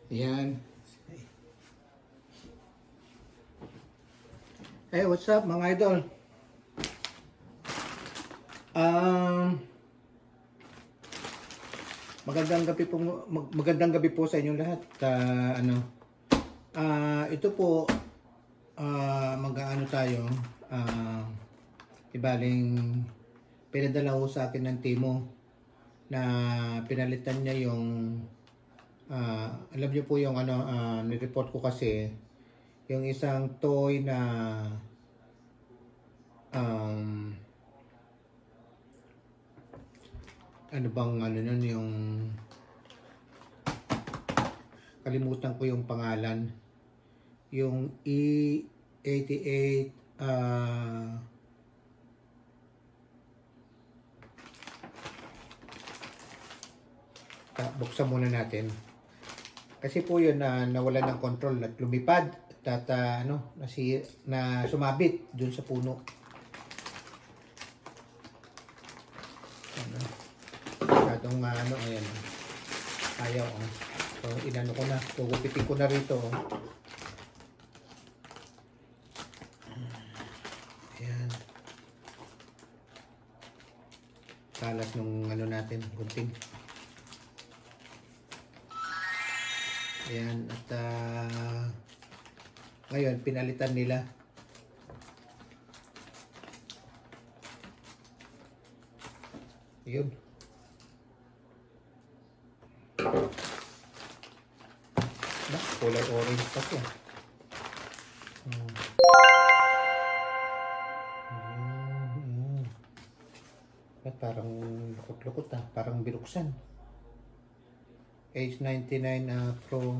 Yan. Hey, what's up mga idol? Magandang gabi po sa inyong lahat. Ito po mag-aano tayo. Ibaling pinadala ko sa akin ng Timo na pinalitan niya yung alam niyo po yung ni-report ko kasi yung isang toy na ano bang nun yung kalimutan ko yung pangalan, yung E88 buksan muna natin kasi po yun na nawalan ng control at lumipad at na sumabit dun sa puno. Ayan, ayaw. So inano ko na, gugupitin ko na rito. Ayan, kalas nung natin, gunting. Ayan, at ngayon pinalitan nila. Yun. Kulay orange pa siya. Parang lukot-lukot parang binuksan. H99 Pro.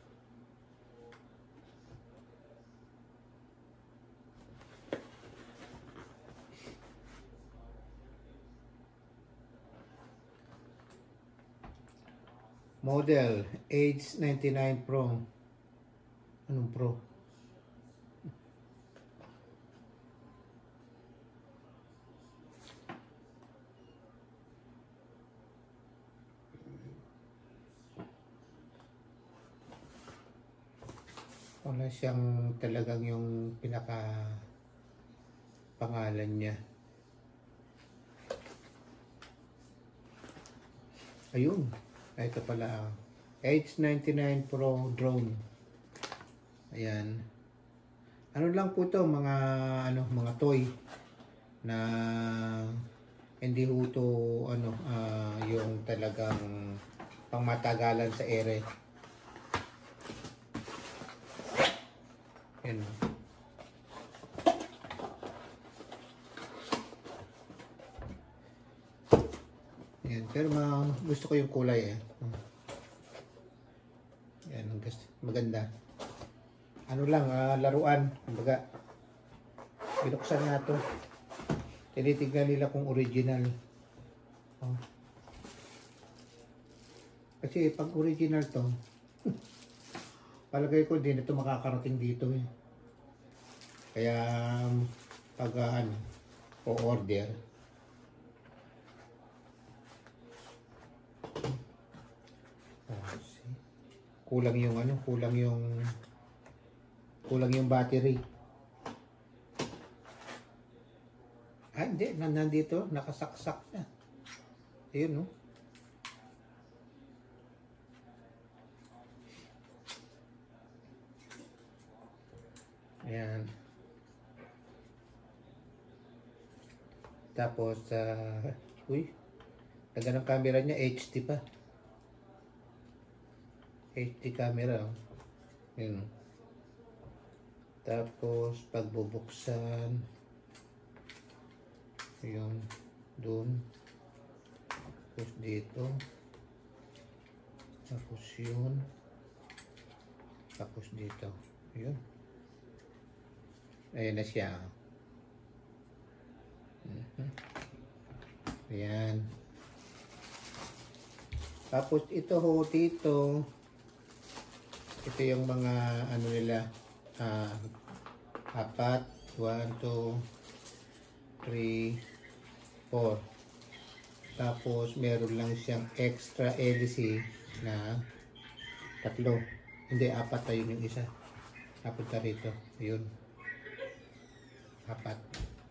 Model H99 Pro. Anong Pro? Wala siyang talagang yung pinaka pangalan niya. Ayun. Ito pala, H99 Pro drone. Ayan. Ano lang po to, mga toy na hindi ho to yung talagang pangmatagalan sa ere. Ayan. Ayan, pero gusto ko yung kulay Ayan, maganda. Ano lang, laruan. Kumbaga, binuksan na to. Tinitignan nila kung original. Kasi pag original to, palagay ko din ito makakarating dito Kaya pag o-order, kulang yung battery. Hindi, nandito, nakasaksak na. Ayun, Ayan. Tapos, taga ng camera niya, HD pa. HD camera. Yun. Tapos, pagbubuksan. Yun. Doon. Tapos dito. Tapos yun. Tapos dito. Yun. Ayan na siya. Ayan. Tapos ito ho dito. Ito yung mga nila. 4. 1, 2, 3, 4. Tapos meron lang siyang extra hélice na Tatlo. Hindi, apat na yun yung isa. Napunta rito. Yun. Apat.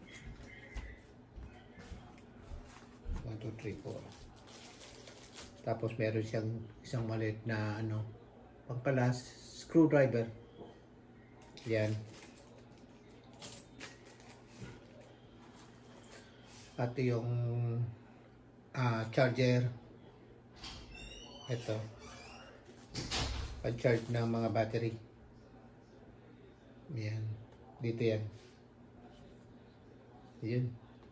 1, 2, 3, 4. Tapos meron siyang isang maliit na ano, pangkalas, screwdriver. Yan. At yung charger. Ito. Pag-charge ng mga battery. Yan. Dito yan. Yun.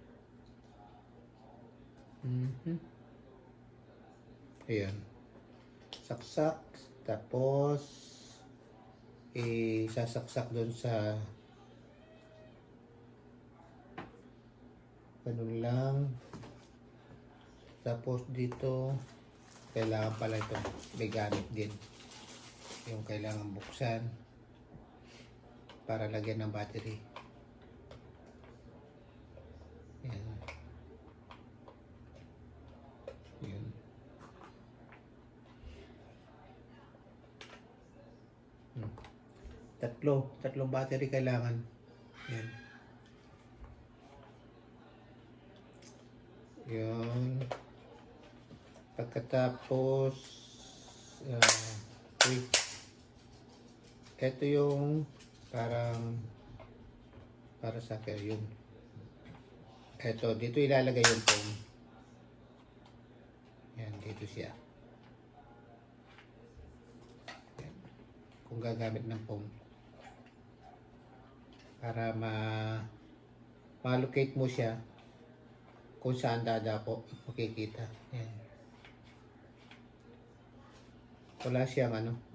Ayan. Saksak. Tapos isasaksak doon sa ganun lang. Tapos dito kailangan pala ito may gamit din. Yung kailangan buksan para lagyan ng battery. Ayan. Ayan. Tatlong battery kailangan. Ayan. Yun. Pagkatapos ito yung parang para sa akin yun. Ito, dito ilalagay yung phone. Yan, dito siya. Yan. Kung gagamit ng phone. Para ma-locate mo siya kung saan dadako, makikita. Yan. Wala siyang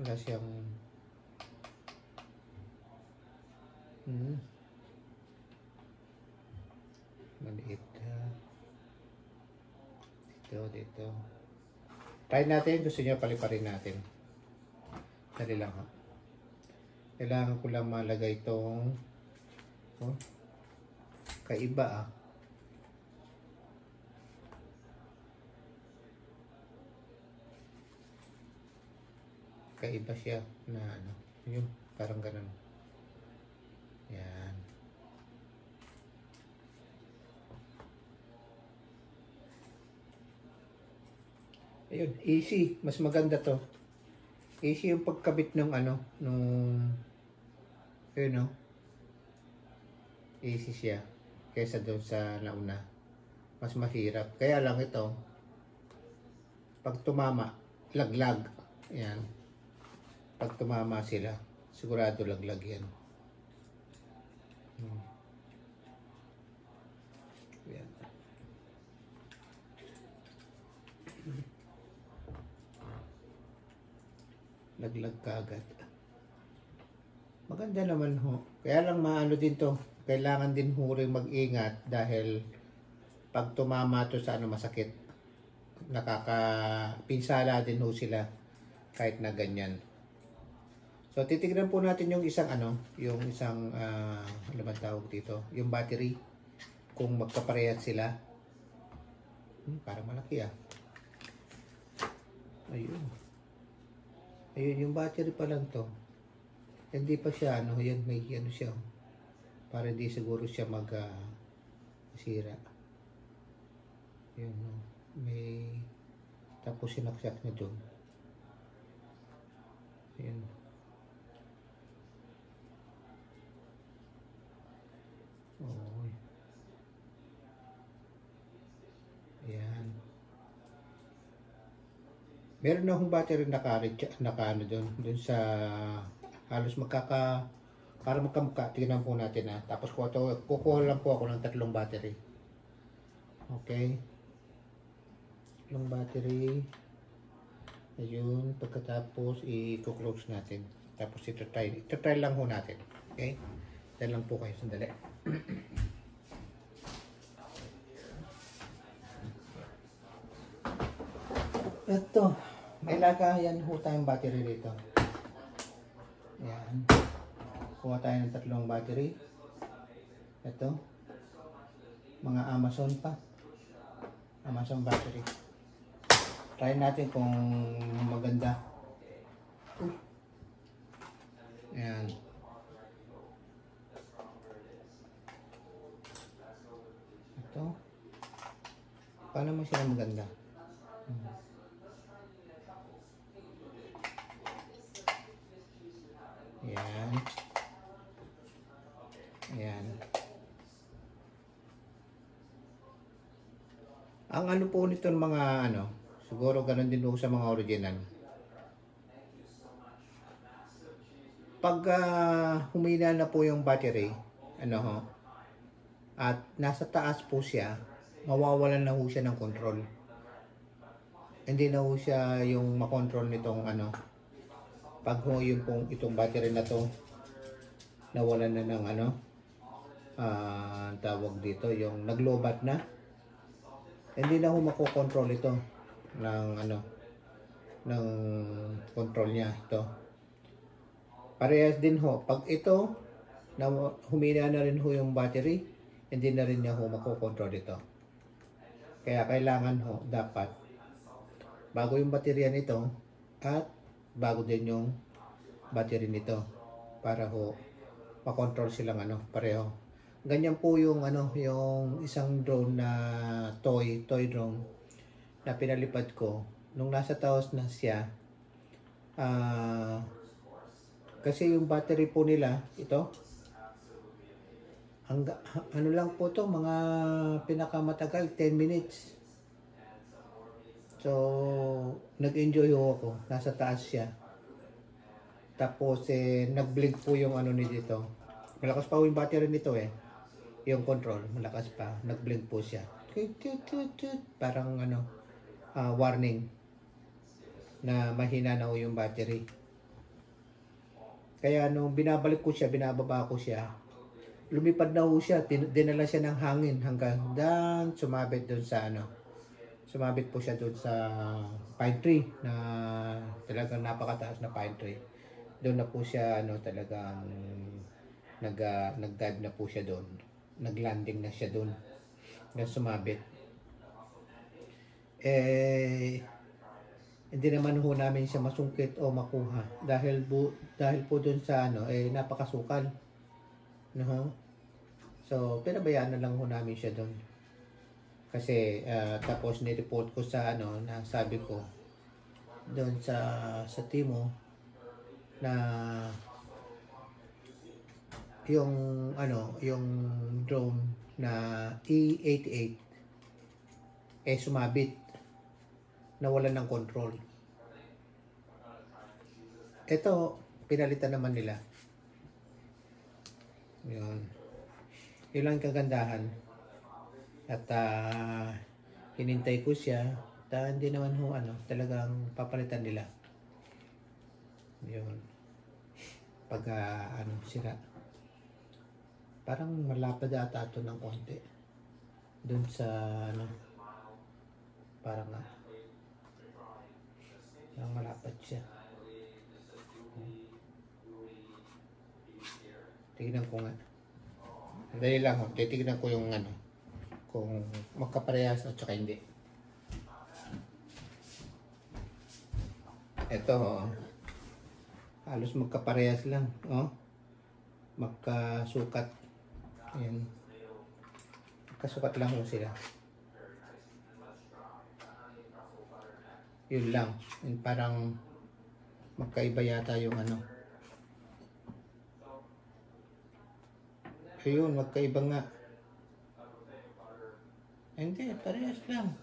maliit dito. Try natin, gusto niya paliparin natin. Dali lang ha. Kailangan ko lang malagay itong kaiba kaiba siya na yun, parang ganun. Yan. Ayun, easy. Mas maganda to. Easy yung pagkabit ng yun easy siya. Kaysa doon sa nauna. Mas mahirap. Kaya lang ito, pag tumama, laglag. Yan. Pag tumama sila, sigurado laglag yan. Yan. Laglag ka agad. Maganda naman ho. Kaya lang maano din to. Kailangan din ho rin mag-ingat dahil pag tumama to sa masakit. Nakakapinsala din ho sila kahit na ganyan. So titignan po natin yung isang ano ba tawag dito? Yung battery. Kung magkaparehas sila. Parang malaki Ayun. Ayun, yung battery pa lang to. Hindi pa siya, yan, may siya. Para hindi siguro siya masira. Yun, may, tapos sinaksak na doon. Ayun. Ayan. Meron na akong battery naka doon sa halos para magkamukha. Tingnan po natin Tapos kukuha lang po ako ng 3 battery. Okay. 3 battery. Ayun. Pagkatapos i-close natin. Tapos ito-try lang po natin. Okay. Dahil lang po kayo. Sandali. Ito, may lagayan ho tayong battery dito. Ayan. Kuha tayo ng 3 battery. Ito. Mga Amazon pa. Amazon battery. Try natin kung maganda. Mukha naman sila maganda. Ayan. Ayan. Ang ano po nito ng mga ano, siguro ganun din po sa mga original. Pag humina na po yung battery, ano ho, at nasa taas po siya, mawawalan na ho siya ng control. Hindi na ho siya yung makontrol nitong ano, pag ho yung pong itong battery na to, nawalan na ng ano, tawag dito, yung naglobat na, hindi na ho makokontrol ito ng ano, ng control niya ito. Parehas din ho, pag ito na humina na rin ho yung battery, hindi na rin niya ho makokontrol ito. Kaya kailangan ho, dapat bago yung baterya nito at bago din yung battery nito para ho makontrol silang ano, pareho. Ganyan po yung ano, yung isang drone na toy drone na pinalipad ko nung nasa taos na siya. Kasi yung battery po nila ito, ano lang po to, mga pinakamatagal 10 minutes. So nag-enjoy ho ako, nasa taas siya. Tapos nag-blink po yung ano ni dito. Malakas pa yung battery nito yung control, malakas pa, nag-blink po siya. Parang ano, warning na mahina na ho yung battery. Kaya nung binabalik ko siya, binababa ko siya, lumipad na ho siya, dinala siya ng hangin hanggang sumabit doon sa ano, sumabit po siya doon sa pine tree na talagang napakataas na pine tree. Doon na po siya ano, talagang nag-dive na po siya doon. Nag-landing na siya doon. Na sumabit. Hindi naman ho namin siya masungkit o makuha dahil po doon sa ano napakasukal. No? So pinabayaan na lang ho namin siya doon. Kasi tapos ni-report ko sa ano, na sabi ko doon sa Timo na yung ano, yung drone na E88 sumabit, nawalan ng control. Ito pinalitan naman nila. Yun. Yun lang kagandahan. At hinintay ko siya. Hindi naman ho ano, talagang papalitan nila. Yun. Pag ano, sira. Parang malapad ata ito ng konti. Doon sa ano, parang malapad siya. Tignan ko nga. Dali lang ho, titignan ko yung ano, kung magkaparehas at saka hindi. Ito halos magkaparehas lang, magkasukat. Ayan, magkasukat lang ho sila. Yun lang, yung parang magkaiba yata yung ano. Ayun, magkaiba nga. Hindi, parehas lang.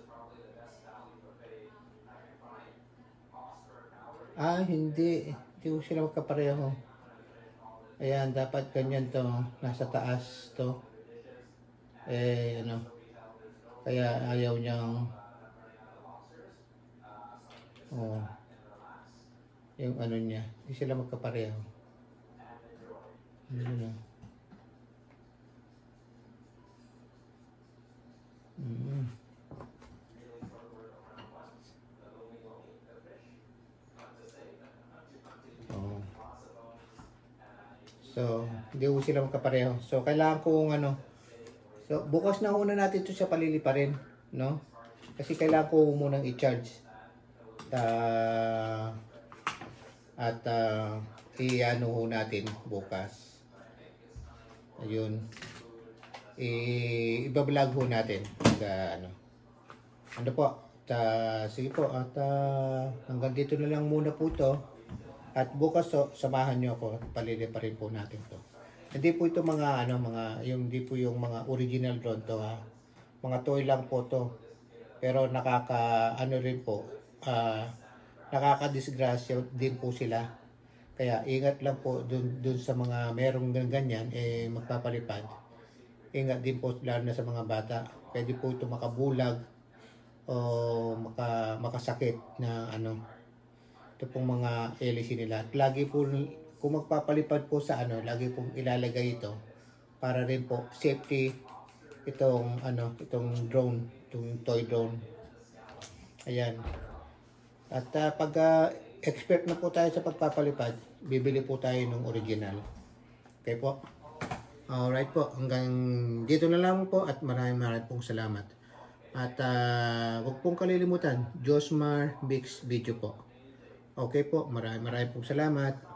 Hindi. Hindi ko sila magkapareho. Ayan, dapat ganyan to. Nasa taas to. Ano. Kaya ayaw niyang yung ano niya. Hindi sila magkapareho. Ano. So, hindi ko sila magkapareho. So, kailangan kong ano. So, bukas na una natin ito siya palilipa rin, no? Kasi kailangan ko munang i-charge. At i-ano ho natin bukas. Ayun. I-vlog ho natin. Ano. ano po, sige po, at hanggang dito na lang muna po ito. At bukas samahan nyo ako, pa rin po natin to. Hindi po ito mga hindi po yung mga original drone to ha. Mga toy lang po to. Pero rin po, nakakadisgrasya din po sila. Kaya ingat lang po dun sa mga merong ganyan, magpapalipad. Ingat din po lalo na sa mga bata. Pwede po ito makabulag o makasakit na ito pong mga hélice nila. At lagi po, kung magpapalipad po sa lagi pong ilalagay ito para rin po safety itong drone, itong toy drone. Ayan. At pag expert na po tayo sa pagpapalipad, bibili po tayo ng original. Okay po? Alright po, hanggang dito na lang po at maraming pong salamat. At huwag pong kalilimutan, Josmar Bix Video po. Okay po, maraming pong salamat.